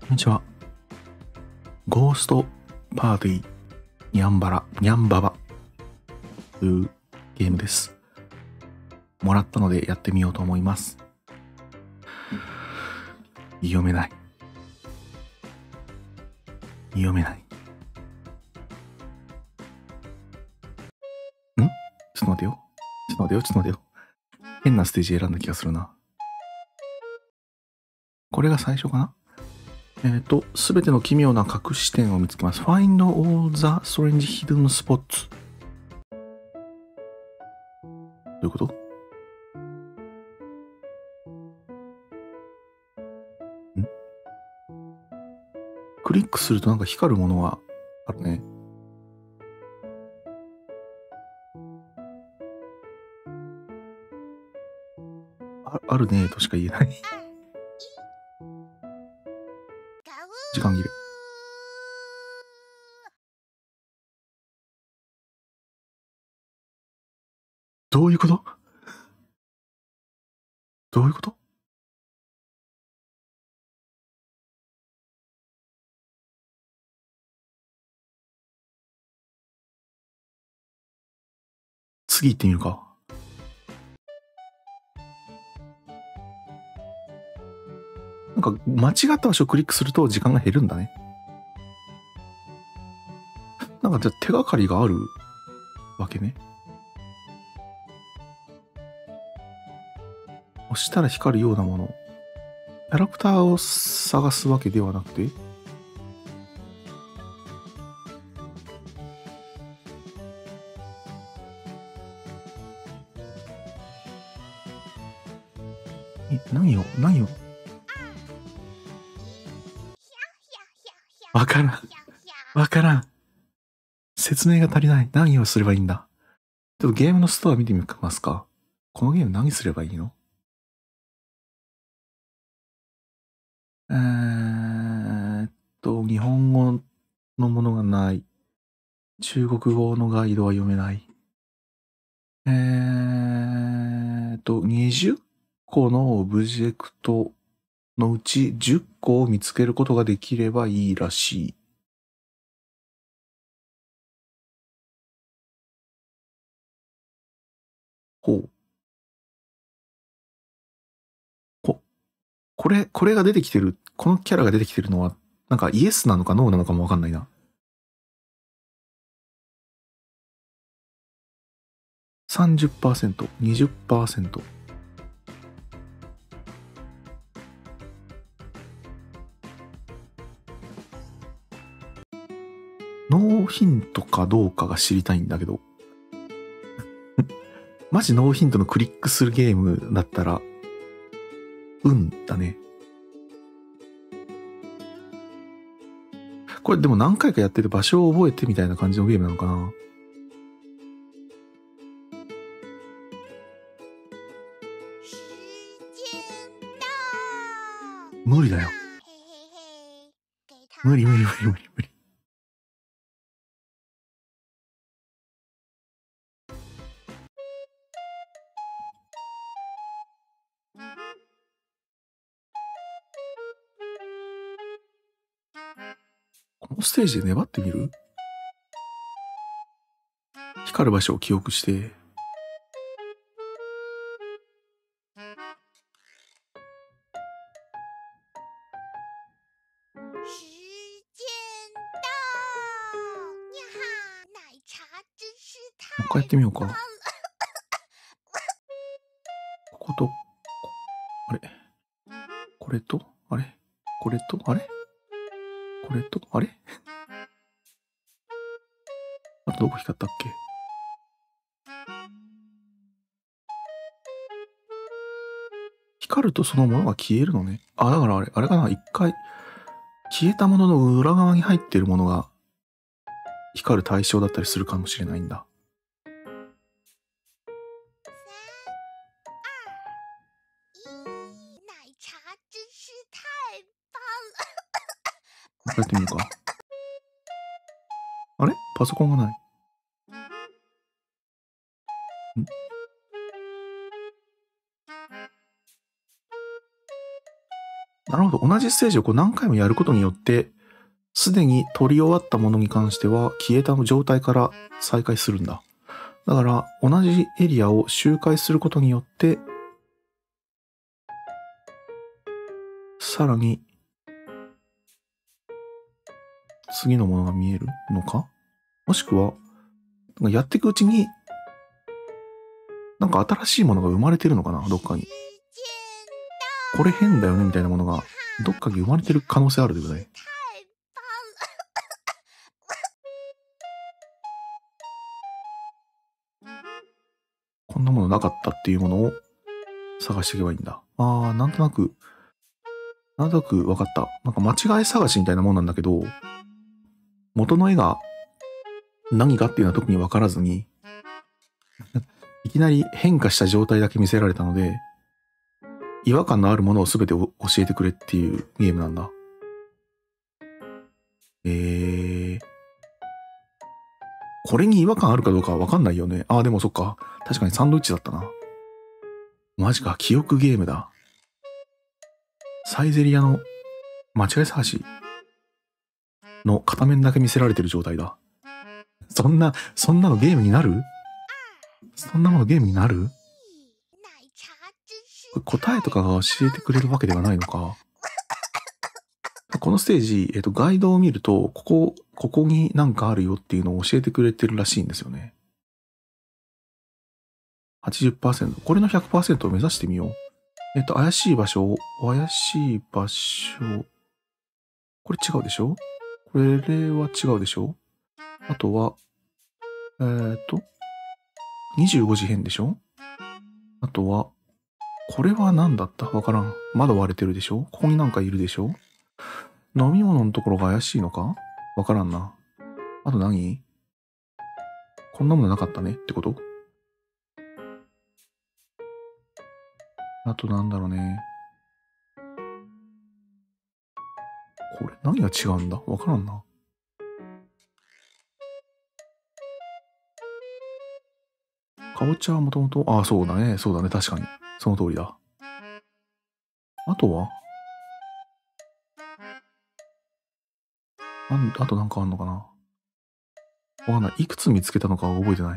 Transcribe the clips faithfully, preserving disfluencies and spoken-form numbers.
こんにちは。ゴーストパーティーニャンバラ、ニャンババというゲームです。もらったのでやってみようと思います。読めない。読めない。ん？ちょっと待てよ。ちょっと待てよ、ちょっと待てよ。変なステージ選んだ気がするな。これが最初かな？えっと、すべての奇妙な隠し点を見つけます。Find all the strange hidden spots。どういうこと？ん？クリックするとなんか光るものがあるね。あ、あるねとしか言えない。時間切れ。どういうこと？どういうこと？次行ってみるか。なんか間違った場所をクリックすると時間が減るんだね。なんかじゃあ手がかりがあるわけね。押したら光るようなもの。キャラクターを探すわけではなくて、え、何を、何を。わからん。わからん。説明が足りない。何をすればいいんだ。ちょっとゲームのストア見てみますか。このゲーム何すればいいの？えーっと、日本語のものがない。中国語のガイドは読めない。えーっと、にじゅっこのオブジェクトのうちじゅっこを見つけることができればいいらしい。ほう。こ、これ、これが出てきてる、このキャラが出てきてるのは、なんかイエスなのかノーなのかもわかんないな。さんじゅっパーセント、にじゅっパーセント。ノーヒントかどうかが知りたいんだけど。マジノーヒントのクリックするゲームだったら、運だね。これでも何回かやってて場所を覚えてみたいな感じのゲームなのかな。無理だよ。無理無理無理無理無理。このステージで粘ってみる？光る場所を記憶して、もう一回やってみようか。ここと、あれこれと、あれこれと、あれこれと、あれあとどこ光ったっけ？光るとそのものが消えるのね。あ、だからあれ、あれかな、一回、消えたものの裏側に入っているものが光る対象だったりするかもしれないんだ。やってみようか。あれパソコンがない。んなるほど。同じステージをこう何回もやることによって、すでに取り終わったものに関しては消えた状態から再開するんだ。だから同じエリアを周回することによって、さらに次のものが見えるのか？もしくは、やっていくうちに、なんか新しいものが生まれてるのかな？どっかに。これ変だよねみたいなものが、どっかに生まれてる可能性あるでね。こんなものなかったっていうものを探していけばいいんだ。あー、なんとなく、なんとなく分かった。なんか間違い探しみたいなもんなんだけど、元の絵が何かっていうのは特に分からずに、いきなり変化した状態だけ見せられたので、違和感のあるものを全て教えてくれっていうゲームなんだ。えー。これに違和感あるかどうかは分かんないよね。あー、でもそっか。確かにサンドイッチだったな。マジか、記憶ゲームだ。サイゼリアの間違い探しの片面だけ見せられてる状態だ。そんな、そんなのゲームになる？そんなものゲームになる？答えとかが教えてくれるわけではないのか。このステージ、えっと、ガイドを見ると、ここ、ここになんかあるよっていうのを教えてくれてるらしいんですよね。はちじゅっパーセント。これの ひゃくパーセント を目指してみよう。えっと、怪しい場所、怪しい場所。これ違うでしょ？これは違うでしょ？あとは、えー、っと、にじゅうごじ変でしょ？あとは、これは何だった？わからん。窓割れてるでしょ？ここになんかいるでしょ？飲み物のところが怪しいのか？わからんな。あと何？こんなものなかったねってこと？あとなんだろうね。これ何が違うんだ？わからんな。かぼちゃはもともと、ああ、そうだね。そうだね。確かに。その通りだ。あとはああとなんかあんのかな？わかんない。いくつ見つけたのかは覚えてない。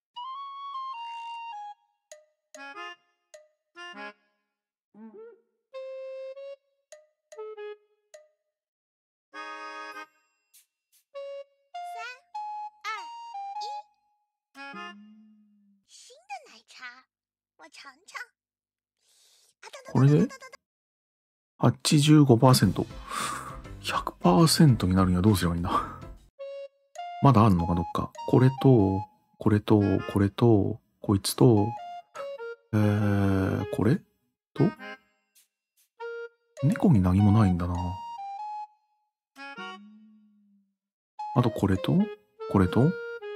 これで はちじゅうごパーセント。ひゃくパーセント になるにはどうすればいいんだ？まだあんのかどっか。これと、これと、これと、こいつと、えー、これと、猫に何もないんだな。あとこれと、これと、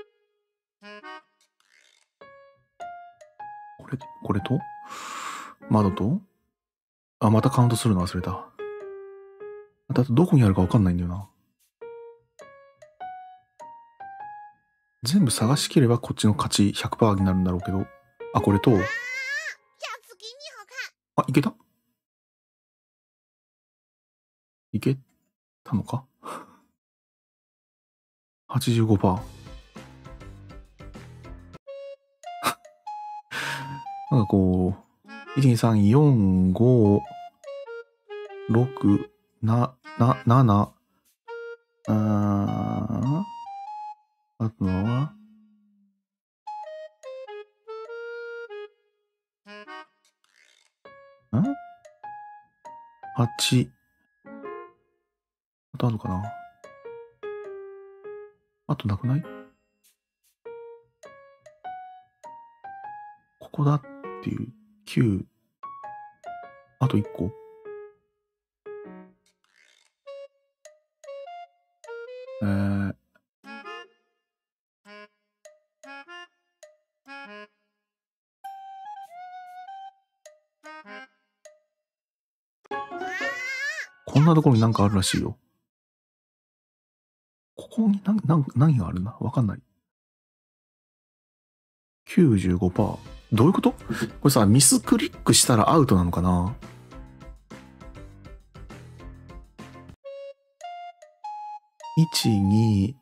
これ、これと、窓と、あ、またカウントするの忘れた。あとどこにあるかわかんないんだよな。全部探しきればこっちの勝ち ひゃくパーセント になるんだろうけど。あ、これと、あ、いけた？いけたのか？ はちじゅうごパーセント。なんかこう、いち、に、さん、よん、ご、ろく、な、な、なな、あー、あとは、ん ?はち。あとあるかな？あとなくない？ここだっていう。きゅう。あといっこ。えー、こんなところになんかあるらしいよ。ここに何、何、何があるんだ？わかんない。きゅうじゅうごパーセント。どういうこと？これさ、ミスクリックしたらアウトなのかな？ いち、に、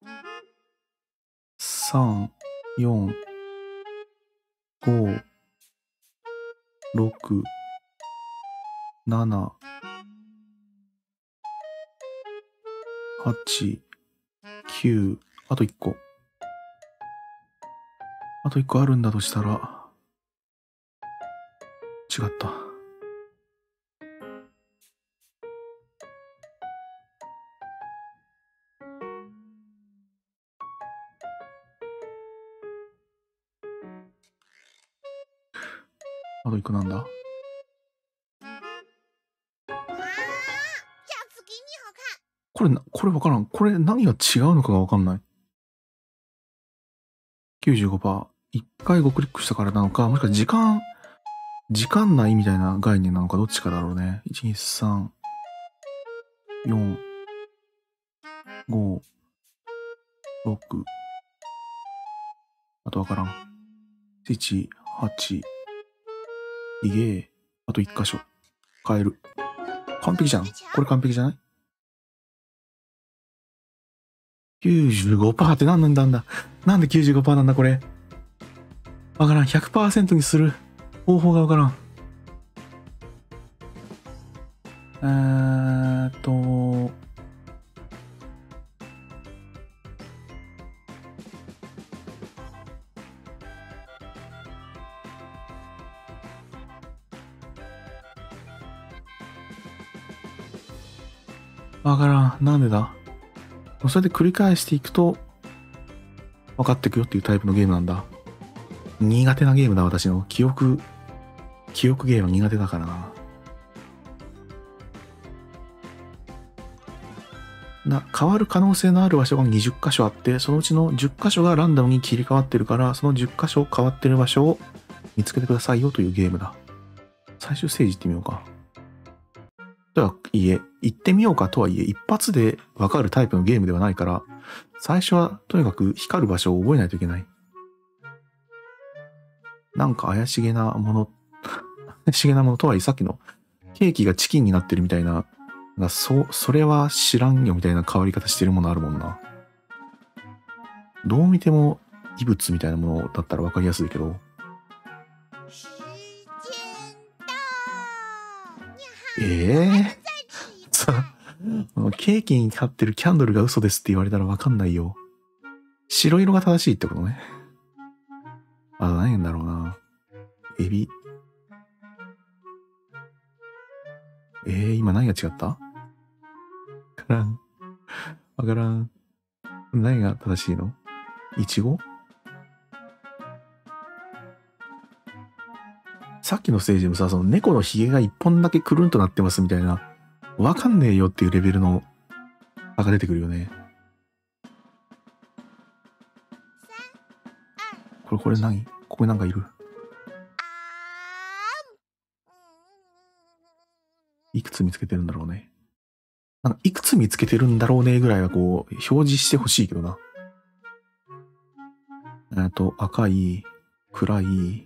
さん、よん、ご、ろく、なな、はち、きゅう、あといっこ。あといっこあるんだとしたら、違った。あといっこなんだ？これ、これわからん。これ何が違うのかがわかんない。きゅうじゅうごパーセント。一回ごクリックしたからなのか、もしくは時間、時間内みたいな概念なのか、どっちかだろうね。いち、に、さん、よん、ご、ろく。あとわからん。いち、はち、いげえ。あといっ箇所。変える。完璧じゃん。これ完璧じゃない？ きゅうじゅうごパーセント って何なんだんだ。なんで きゅうじゅうごパーセント なんだこれ。わからん。ひゃくパーセント にする方法がわからん。えーっと、わからん。なんでだ？それで繰り返していくと、分かっていくよっていうタイプのゲームなんだ。苦手なゲームだ、私の。記憶、記憶ゲーム苦手だからな。な、変わる可能性のある場所がにじゅっ箇所あって、そのうちのじゅっ箇所がランダムに切り替わってるから、そのじゅっ箇所変わってる場所を見つけてくださいよというゲームだ。最終ステージ行ってみようか。とはいえ、行ってみようかとはいえ、一発で分かるタイプのゲームではないから、最初はとにかく光る場所を覚えないといけない。なんか怪しげなもの、怪しげなものとはいえ、さっきのケーキがチキンになってるみたいな、そ、それは知らんよみたいな変わり方してるものあるもんな。どう見ても異物みたいなものだったら分かりやすいけど。ええー、さ、ケーキに貼ってるキャンドルが嘘ですって言われたら分かんないよ。白色が正しいってことね。あ、何円だろうな。エビ。えー、今何が違った？わからん。わからん。何が正しいの？イチゴ？さっきのステージでもさ、その猫のヒゲが一本だけくるんとなってますみたいな、わかんねえよっていうレベルの差が出てくるよね。これ、これ何？ここになんかいる。いくつ見つけてるんだろうね。なんかいくつ見つけてるんだろうねぐらいはこう、表示してほしいけどな。えっと、赤い、暗い、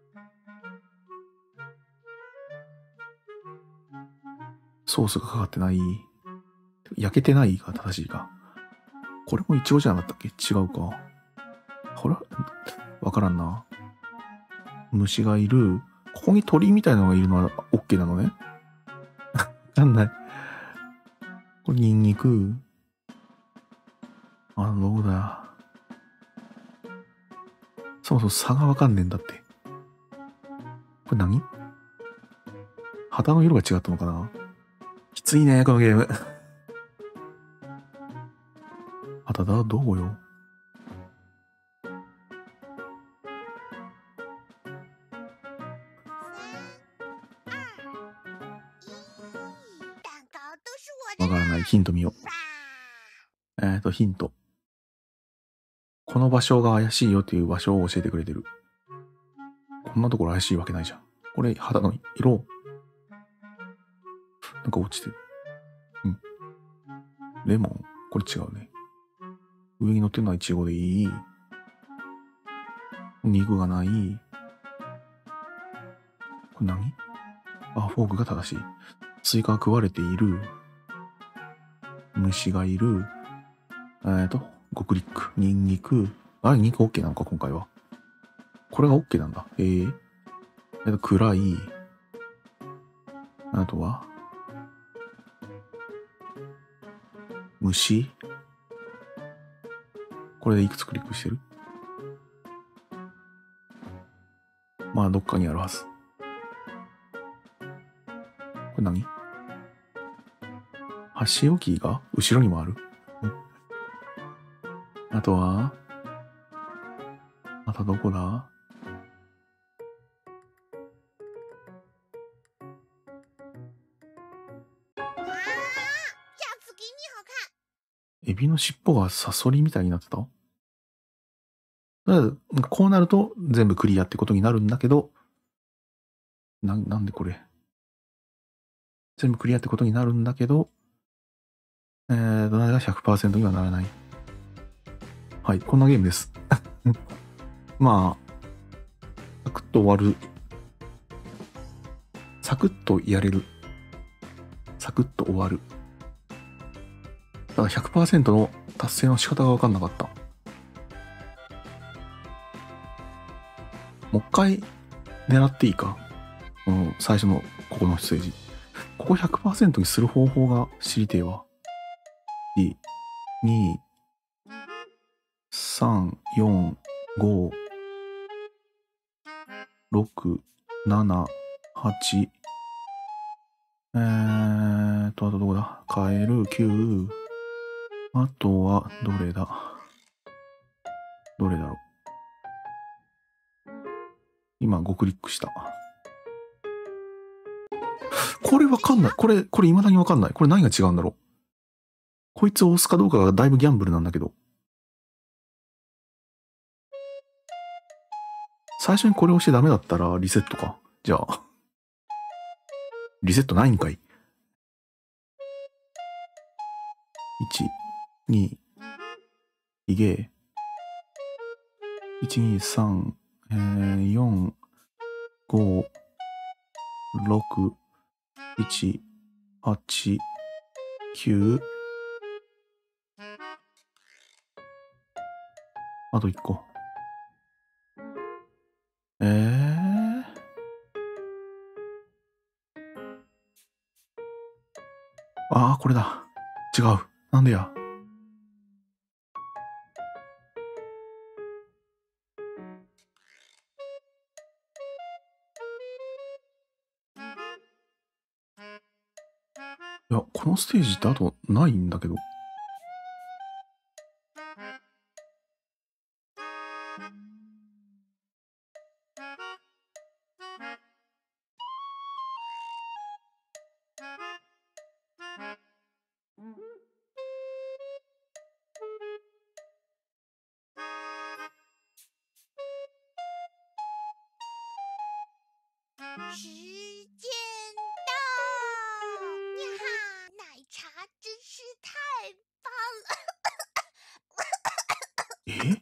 ソースがかかってない、焼けてないが正しいか。これもイチゴじゃなかったっけ？違うか。ほら、わからんな。虫がいる。ここに鳥みたいなのがいるのは OK なのね。わかんない。これニンニク。あ、どうだ。そもそも差がわかんねえんだって。これ何？肌の色が違ったのかな？きついね、このゲーム。肌だ、どうよ。わからない。ヒント見よう。えっと、ヒント。この場所が怪しいよっていう場所を教えてくれてる。こんなところ怪しいわけないじゃん。これ、肌の色。なんか落ちてる。うん。レモン。これ違うね。上に乗ってるのはイチゴでいい。肉がない。これ何？あ、フォークが正しい。スイカが食われている。虫がいる。 えっと、ごクリック。ニンニク。あれ、ニンニク OK なのか、今回は。これが OK なんだ。えー。えっと、暗い。あとは、虫。これでいくつクリックしてる？まあ、どっかにあるはず。これ何？箸置きが後ろにもある？あとは、またどこだ？エビの尻尾がサソリみたいになってた？だからこうなると全部クリアってことになるんだけど、な、なんでこれ。全部クリアってことになるんだけど、えー、どなたが ひゃくパーセント にはならない。はい、こんなゲームです。まあ、サクッと終わる。サクッとやれる。サクッと終わる。だから ひゃくパーセント の達成の仕方が分かんなかった。もう一回狙っていいか？この最初のここのステージ。ここ ひゃくパーセント にする方法が知りてえわ。いち、に、さん、よん、ご、ろく、なな、はち。えーと、あとどこだ？カエル、きゅう。あとは、どれだ？どれだろう？今ごクリックした。これわかんない。これ、これ未だにわかんない。これ何が違うんだろう？こいつを押すかどうかがだいぶギャンブルなんだけど。最初にこれ押してダメだったらリセットか。じゃあ。リセットないんかい。いち、に、いげ。いち、に、さん、えー、よん、ご、ろく、いち、はち、きゅう。あといっこ。えー。ああ、これだ。違う。なんでや。いや、このステージってあとないんだけど。 时间到！呀哈，奶茶真是太棒了！ え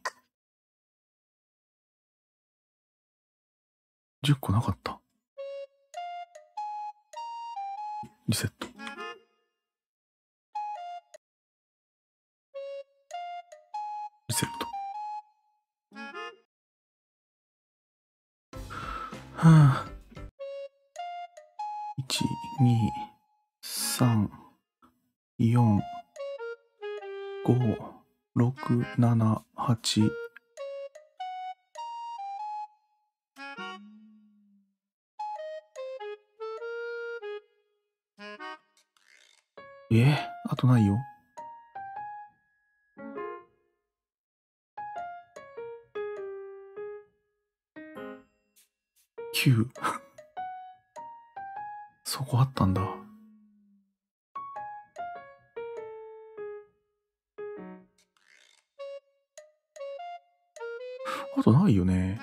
?じゅっ 個なかった。リセット。リセット。はぁ。いち、に、さん、よん、ご、ろく、なな、はち。えー、あとないよ。きゅう。そこあったんだ。あとないよね。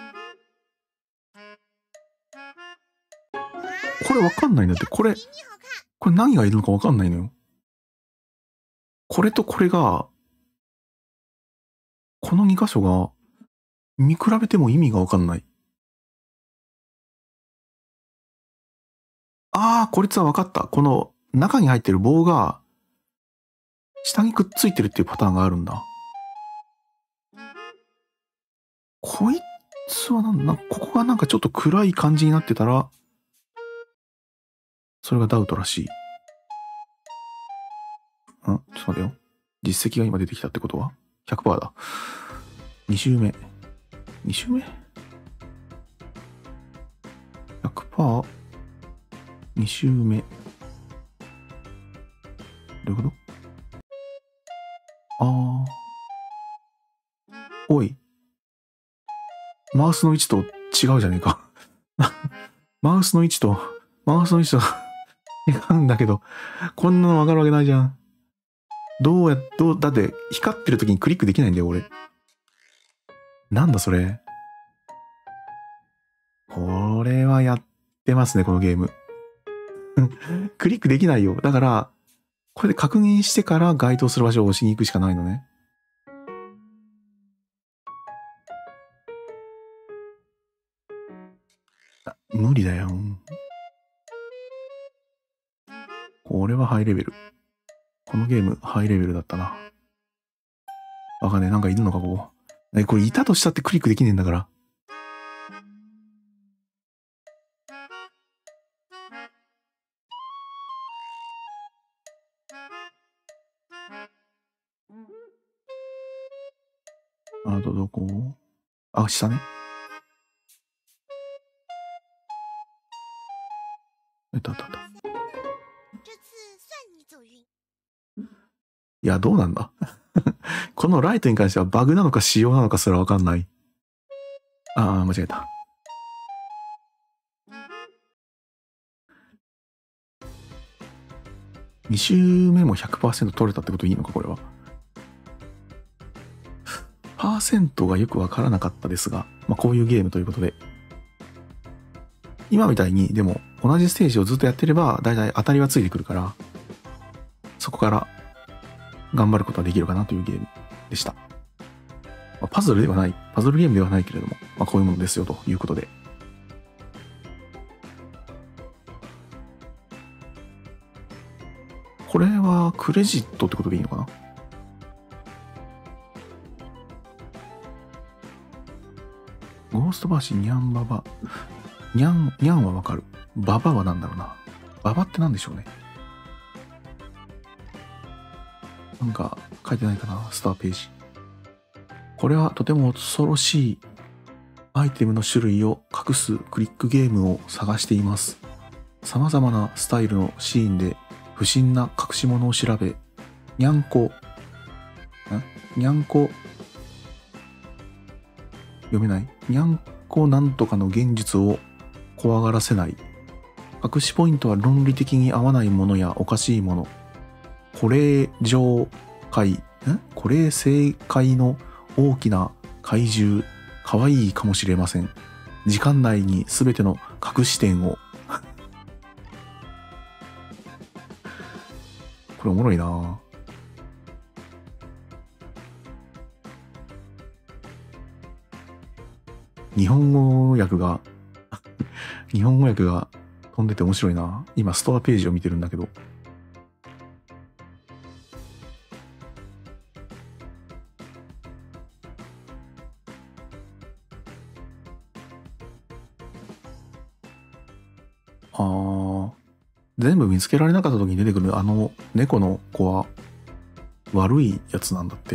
これわかんないんだって。これ、これ何がいるのかわかんないのよ。これとこれが、このに箇所が、見比べても意味がわかんない。ああ、こいつはわかった。この中に入ってる棒が、 下にくっついてるっていうパターンがあるんだ。こいつはなんだ、ここがなんかちょっと暗い感じになってたら、それがダウトらしい。ん？ちょっと待てよ。実績が今出てきたってことは ひゃくパーセント だ。に周目。に周目 ?ひゃくパーセント、に周目。どういうこと？あー。おい。マウスの位置と違うじゃねえか。マウスの位置と、マウスの位置と違うんだけど、こんなのわかるわけないじゃん。どうや、どう、だって光ってる時にクリックできないんだよ、俺。なんだそれ。これはやってますね、このゲーム。クリックできないよ。だから、これで確認してから該当する場所を押しに行くしかないのね。無理だよ。これはハイレベル。このゲーム、ハイレベルだったな。わかんねえ。なんかいるのか、ここ。え、これいたとしたってクリックできねえんだから。あとどこ？あ、下ね。えっと、あったあった。いや、どうなんだこのライトに関してはバグなのか仕様なのかすらわかんない。ああ、間違えた。に周目も ひゃくパーセント 取れたってこといいのか、これは。パーセントがよくわからなかったですが、まあこういうゲームということで。今みたいに、でも同じステージをずっとやってれば、だいたい当たりはついてくるから、そこから頑張ることはできるかなというゲームでした。まあ、パズルではない、パズルゲームではないけれども、まあこういうものですよということで。これはクレジットってことでいいのかな？ゴーストバーシニャンババ。ニャン、ニャンはわかる。ババはなんだろうな。ババってなんでしょうね。なんか書いてないかな、スターページ。これはとても恐ろしいアイテムの種類を隠すクリックゲームを探しています。様々なスタイルのシーンで不審な隠し物を調べ、にゃんこ、んにゃんこ、読めない？にゃんこなんとかの現実を怖がらせない。隠しポイントは論理的に合わないものやおかしいもの。これ上界、んこれ正解の大きな怪獣、かわいいかもしれません。時間内にすべての隠し点を。これおもろいな。日本語訳が日本語訳が飛んでて面白いな。今ストアページを見てるんだけど。あー、全部見つけられなかった時に出てくるあの猫の子は悪いやつなんだって。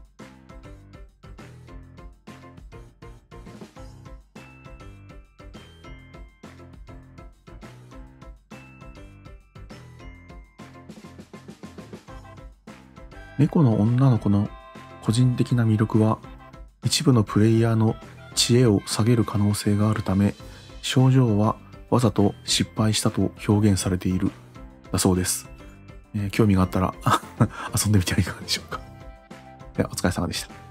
猫の女の子の個人的な魅力は一部のプレイヤーの知恵を下げる可能性があるため、症状はわざと失敗したと表現されているだそうです。えー、興味があったら遊んでみてはいかがでしょうか。ではお疲れ様でした。